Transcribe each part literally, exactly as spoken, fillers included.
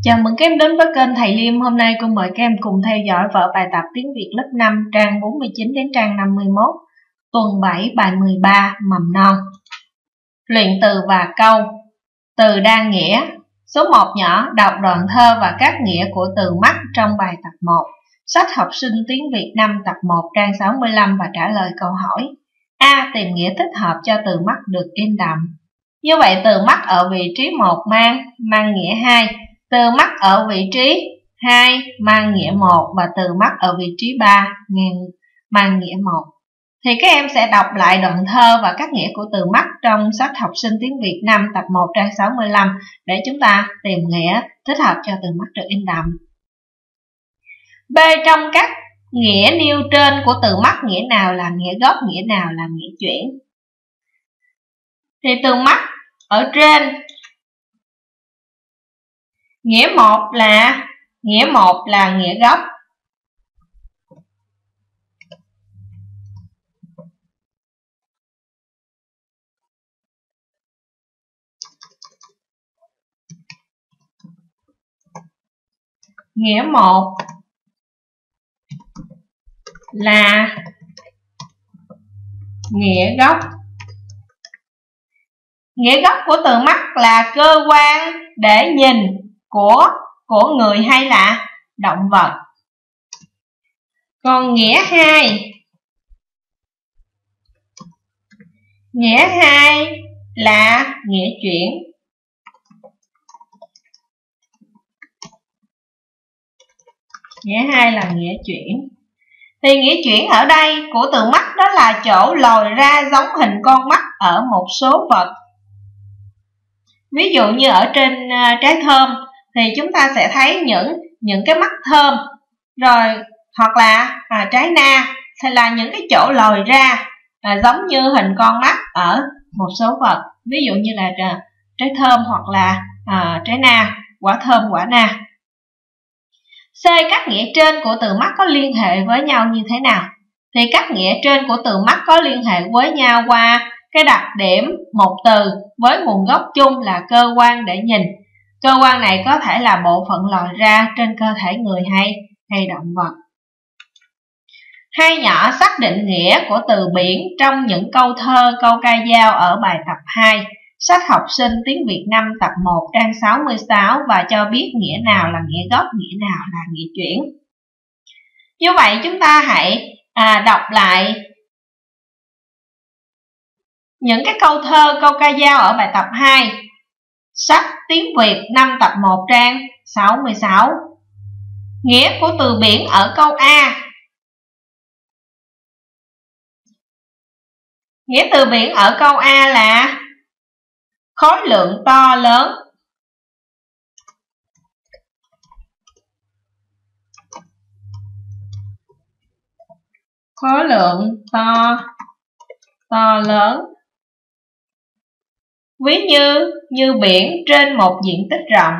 Chào mừng các em đến với kênh Thầy Liêm. Hôm nay cô mời các em cùng theo dõi vở bài tập tiếng Việt lớp năm trang bốn mươi chín đến trang năm mươi mốt, tuần bảy bài mười ba mầm non. Luyện từ và câu. Từ đa nghĩa. Số một nhỏ, đọc đoạn thơ và các nghĩa của từ mắt trong bài tập một. Sách học sinh tiếng Việt năm tập một trang sáu mươi lăm và trả lời câu hỏi. A. Tìm nghĩa thích hợp cho từ mắt được in đậm. Như vậy từ mắt ở vị trí một mang mang nghĩa hai. Từ mắt ở vị trí hai mang nghĩa một và từ mắt ở vị trí ba mang nghĩa một. Thì các em sẽ đọc lại đoạn thơ và các nghĩa của từ mắt trong sách học sinh tiếng Việt năm tập một trang sáu mươi lăm để chúng ta tìm nghĩa thích hợp cho từ mắt được in đậm. B. Trong các nghĩa nêu trên của từ mắt, nghĩa nào là nghĩa gốc, nghĩa nào là nghĩa chuyển? Thì từ mắt ở trên nghĩa một là nghĩa một là nghĩa gốc. Nghĩa một là nghĩa gốc. Nghĩa gốc của từ mắt là cơ quan để nhìn của của người hay là động vật. Còn nghĩa hai, nghĩa hai là nghĩa chuyển. Nghĩa hai là nghĩa chuyển. Thì nghĩa chuyển ở đây của từ mắt đó là chỗ lồi ra giống hình con mắt ở một số vật. Ví dụ như ở trên uh, trái thơm thì chúng ta sẽ thấy những những cái mắt thơm, rồi hoặc là à, trái na hay là những cái chỗ lồi ra à, giống như hình con mắt ở một số vật. Ví dụ như là uh, trái thơm hoặc là uh, trái na, quả thơm, quả na. C. Các nghĩa trên của từ mắt có liên hệ với nhau như thế nào? Thì các nghĩa trên của từ mắt có liên hệ với nhau qua cái đặc điểm một từ với nguồn gốc chung là cơ quan để nhìn. Cơ quan này có thể là bộ phận lồi ra trên cơ thể người hay hay động vật. Hai nhỏ, xác định nghĩa của từ biển trong những câu thơ, câu ca dao ở bài tập hai. Sách học sinh tiếng Việt năm tập một trang sáu mươi sáu và cho biết nghĩa nào là nghĩa gốc, nghĩa nào là nghĩa chuyển. Như vậy chúng ta hãy à, đọc lại những cái câu thơ, câu ca dao ở bài tập hai. Sách tiếng Việt năm tập một trang sáu mươi sáu. Nghĩa của từ biển ở câu A. Nghĩa từ biển ở câu A là khối lượng to lớn. Khối lượng to to lớn. Ví như như biển trên một diện tích rộng.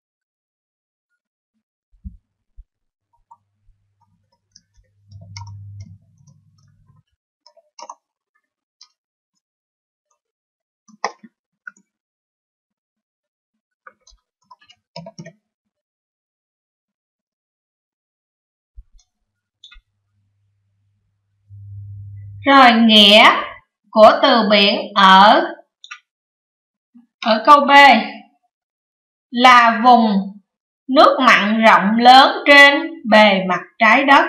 Rồi nghĩa của từ biển ở ở câu B là vùng nước mặn rộng lớn trên bề mặt trái đất.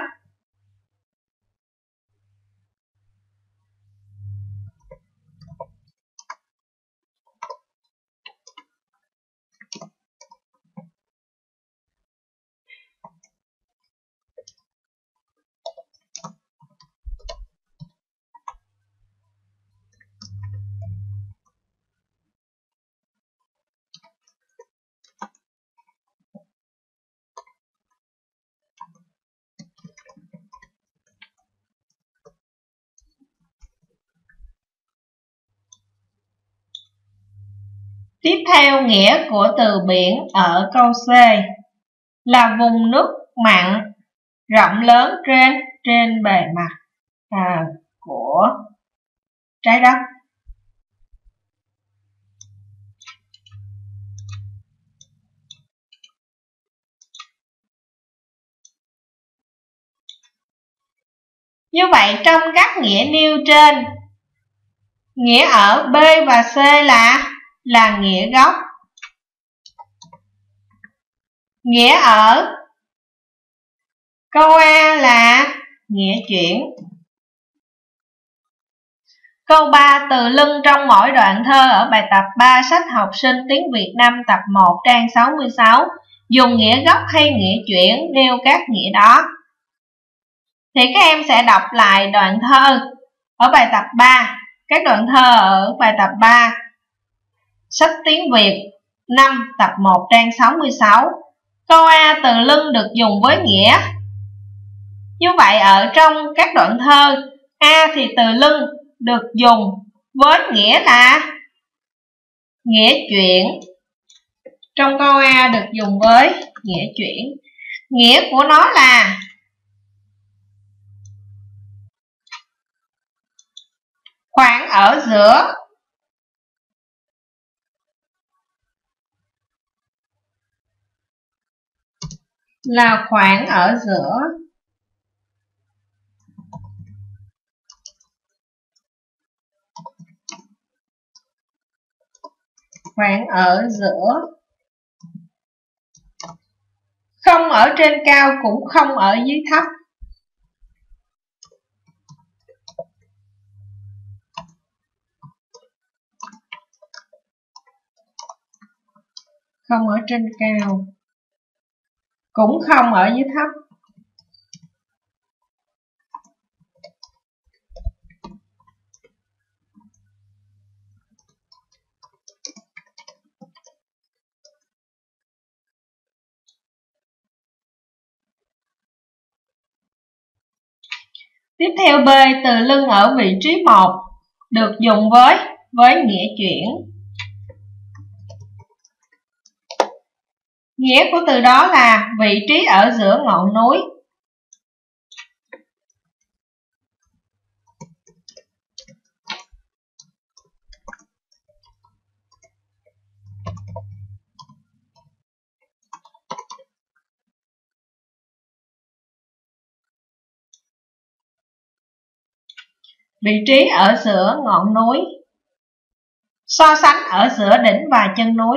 Tiếp theo, nghĩa của từ biển ở câu C là vùng nước mặn rộng lớn trên trên bề mặt à, của trái đất. Như vậy trong các nghĩa nêu trên, nghĩa ở B và C là là nghĩa gốc. Nghĩa ở câu A là nghĩa chuyển. Câu ba, từ lưng trong mỗi đoạn thơ ở bài tập ba sách học sinh tiếng Việt năm tập một trang sáu mươi sáu, dùng nghĩa gốc hay nghĩa chuyển nêu các nghĩa đó. Thì các em sẽ đọc lại đoạn thơ ở bài tập ba, các đoạn thơ ở bài tập ba sách tiếng Việt năm tập một trang sáu mươi sáu. Câu A, từ lưng được dùng với nghĩa. Như vậy ở trong các đoạn thơ A thì từ lưng được dùng với nghĩa là nghĩa chuyển. Trong câu A được dùng với nghĩa chuyển. Nghĩa của nó là khoảng ở giữa. Là khoảng ở giữa. Khoảng ở giữa. Không ở trên cao cũng không ở dưới thấp. Không ở trên cao cũng không ở dưới thấp. Tiếp theo B, từ lưng ở vị trí một được dùng với với nghĩa chuyển. Nghĩa của từ đó là vị trí ở giữa ngọn núi. Vị trí ở giữa ngọn núi. So sánh ở giữa đỉnh và chân núi.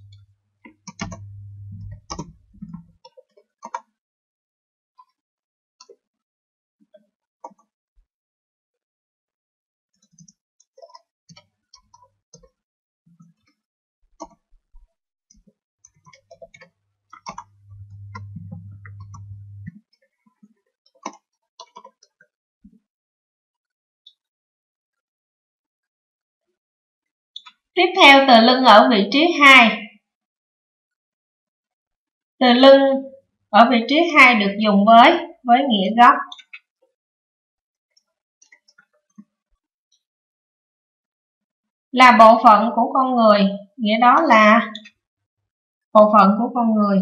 Tiếp theo từ lưng ở vị trí hai. Từ lưng ở vị trí hai được dùng với với nghĩa gốc. Là bộ phận của con người, nghĩa đó là bộ phận của con người.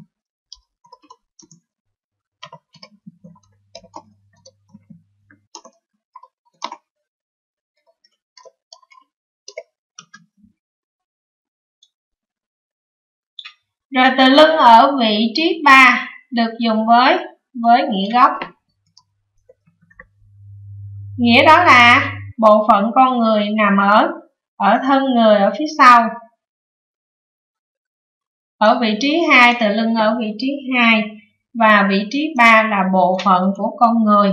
Rồi từ lưng ở vị trí ba được dùng với với nghĩa gốc. Nghĩa đó là bộ phận con người nằm ở ở thân người ở phía sau. Ở vị trí hai, từ lưng ở vị trí hai và vị trí ba là bộ phận của con người.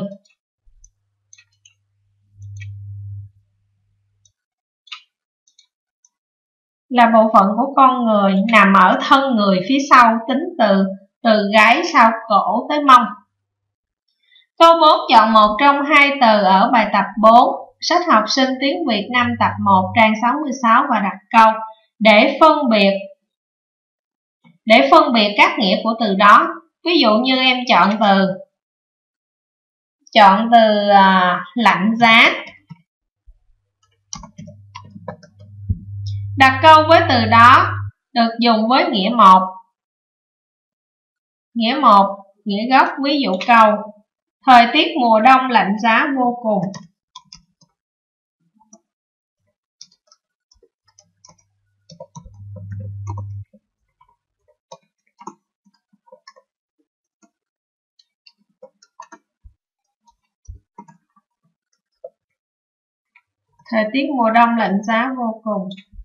Là bộ phận của con người nằm ở thân người phía sau, tính từ từ gáy sau cổ tới mông. Câu bốn, chọn một trong hai từ ở bài tập bốn, sách học sinh tiếng Việt năm tập một trang sáu mươi sáu và đặt câu để phân biệt để phân biệt các nghĩa của từ đó. Ví dụ như em chọn từ chọn từ à, lạnh giá. Đặt câu với từ đó được dùng với nghĩa một. Nghĩa một, nghĩa gốc, ví dụ câu thời tiết mùa đông lạnh giá vô cùng. Thời tiết mùa đông lạnh giá vô cùng.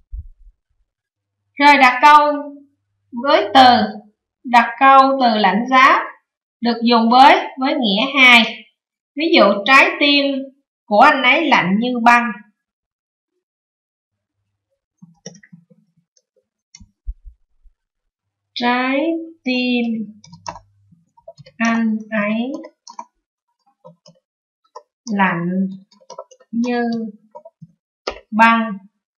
Rồi đặt câu với từ, đặt câu từ lạnh giá được dùng với với nghĩa hai. Ví dụ trái tim của anh ấy lạnh như băng. Trái tim anh ấy lạnh như băng.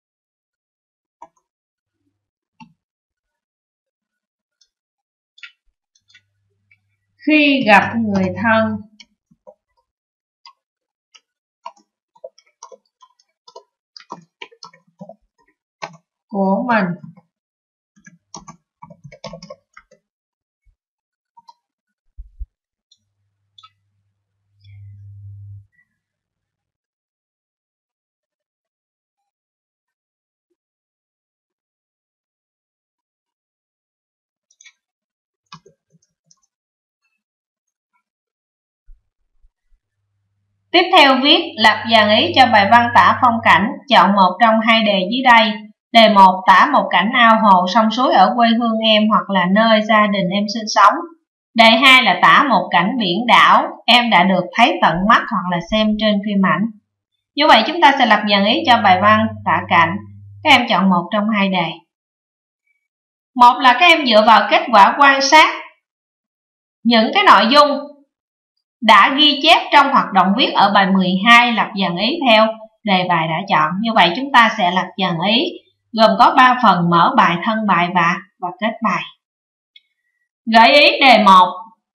Khi gặp người thân của mình. Tiếp theo viết lập dàn ý cho bài văn tả phong cảnh, chọn một trong hai đề dưới đây. Đề một tả một cảnh ao hồ sông suối ở quê hương em hoặc là nơi gia đình em sinh sống. Đề hai là tả một cảnh biển đảo em đã được thấy tận mắt hoặc là xem trên phim ảnh. Như vậy chúng ta sẽ lập dàn ý cho bài văn tả cảnh. Các em chọn một trong hai đề. Một là các em dựa vào kết quả quan sát những cái nội dung đã ghi chép trong hoạt động viết ở bài mười hai, lập dàn ý theo đề bài đã chọn. Như vậy chúng ta sẽ lập dàn ý gồm có ba phần: mở bài, thân bài và và kết bài. Gợi ý đề một.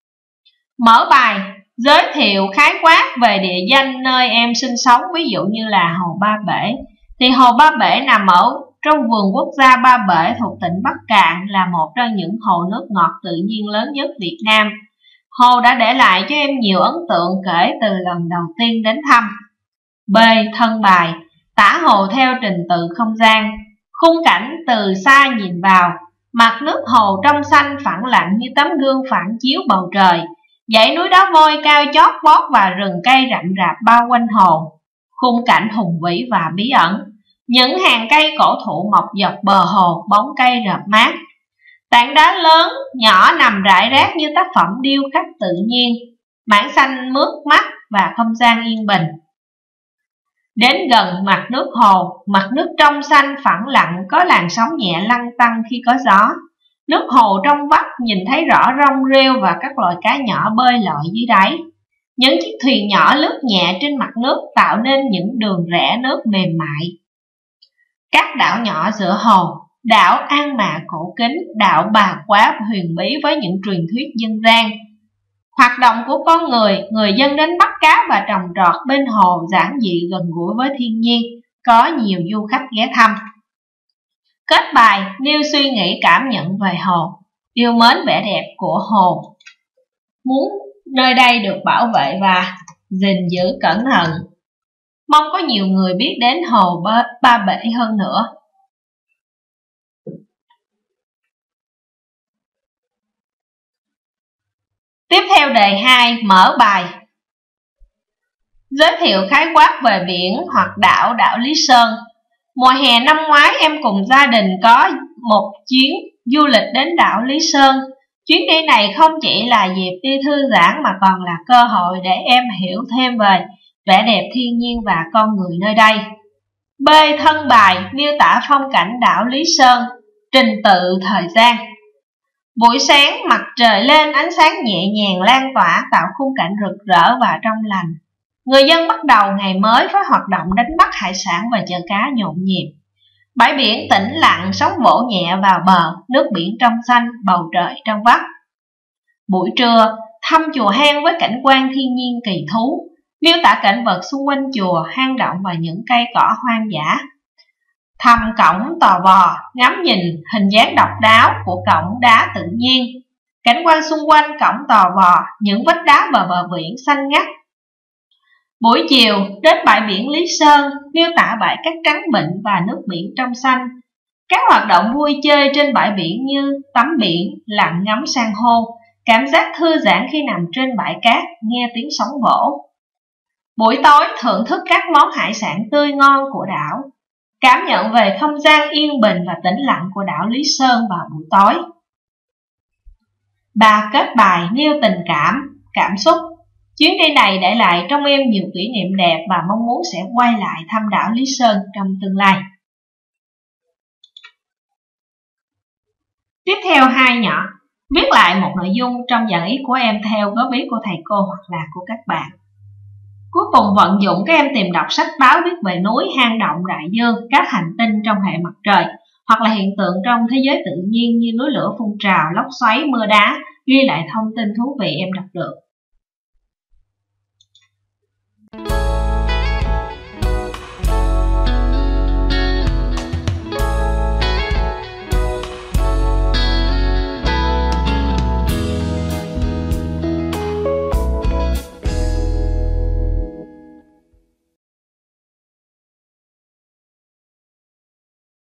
Mở bài giới thiệu khái quát về địa danh nơi em sinh sống, ví dụ như là Hồ Ba Bể. Thì Hồ Ba Bể nằm ở trong vườn quốc gia Ba Bể thuộc tỉnh Bắc Kạn, là một trong những hồ nước ngọt tự nhiên lớn nhất Việt Nam. Hồ đã để lại cho em nhiều ấn tượng kể từ lần đầu tiên đến thăm. B. Thân bài tả hồ theo trình tự không gian. Khung cảnh từ xa nhìn vào, mặt nước hồ trong xanh phẳng lặng như tấm gương phản chiếu bầu trời. Dãy núi đá vôi cao chót vót và rừng cây rậm rạp bao quanh hồ. Khung cảnh hùng vĩ và bí ẩn. Những hàng cây cổ thụ mọc dọc bờ hồ, bóng cây rợp mát. Tảng đá lớn, nhỏ nằm rải rác như tác phẩm điêu khắc tự nhiên. Mảng xanh mướt mắt và không gian yên bình. Đến gần mặt nước hồ, mặt nước trong xanh phẳng lặng, có làn sóng nhẹ lăn tăn khi có gió. Nước hồ trong vắt nhìn thấy rõ rong rêu và các loài cá nhỏ bơi lội dưới đáy. Những chiếc thuyền nhỏ lướt nhẹ trên mặt nước tạo nên những đường rẽ nước mềm mại. Các đảo nhỏ giữa hồ, đảo An Mạ cổ kính, đảo Bà Quá huyền bí với những truyền thuyết dân gian. Hoạt động của con người, người dân đến bắt cá và trồng trọt bên hồ giản dị gần gũi với thiên nhiên, có nhiều du khách ghé thăm. Kết bài nêu suy nghĩ cảm nhận về hồ, yêu mến vẻ đẹp của hồ, muốn nơi đây được bảo vệ và gìn giữ cẩn thận. Mong có nhiều người biết đến hồ Ba Bể hơn nữa. Tiếp theo đề hai, mở bài. Giới thiệu khái quát về biển hoặc đảo đảo Lý Sơn. Mùa hè năm ngoái em cùng gia đình có một chuyến du lịch đến đảo Lý Sơn. Chuyến đi này không chỉ là dịp đi thư giãn mà còn là cơ hội để em hiểu thêm về vẻ đẹp thiên nhiên và con người nơi đây. B. Thân bài miêu tả phong cảnh đảo Lý Sơn, trình tự thời gian. Buổi sáng mặt trời lên, ánh sáng nhẹ nhàng lan tỏa tạo khung cảnh rực rỡ và trong lành. Người dân bắt đầu ngày mới với hoạt động đánh bắt hải sản và chợ cá nhộn nhịp. Bãi biển tĩnh lặng, sóng vỗ nhẹ vào bờ, nước biển trong xanh, bầu trời trong vắt. Buổi trưa, thăm chùa hang với cảnh quan thiên nhiên kỳ thú, miêu tả cảnh vật xung quanh chùa, hang động và những cây cỏ hoang dã. Thăm cổng Tò Vò, ngắm nhìn hình dáng độc đáo của cổng đá tự nhiên. Cảnh quan xung quanh cổng Tò Vò, những vách đá bờ bờ biển xanh ngắt. Buổi chiều, đến bãi biển Lý Sơn, miêu tả bãi cát trắng mịn và nước biển trong xanh. Các hoạt động vui chơi trên bãi biển như tắm biển, lặn ngắm san hô, cảm giác thư giãn khi nằm trên bãi cát, nghe tiếng sóng vỗ. Buổi tối thưởng thức các món hải sản tươi ngon của đảo. Cảm nhận về không gian yên bình và tĩnh lặng của đảo Lý Sơn vào buổi tối. Bà kết bài nêu tình cảm, cảm xúc. Chuyến đi này để lại trong em nhiều kỷ niệm đẹp và mong muốn sẽ quay lại thăm đảo Lý Sơn trong tương lai. Tiếp theo hai nhỏ, viết lại một nội dung trong dàn ý của em theo góp ý của thầy cô hoặc là của các bạn. Cuối cùng vận dụng các em tìm đọc sách báo viết về núi, hang động, đại dương, các hành tinh trong hệ mặt trời, hoặc là hiện tượng trong thế giới tự nhiên như núi lửa phun trào, lốc xoáy, mưa đá, ghi lại thông tin thú vị em đọc được.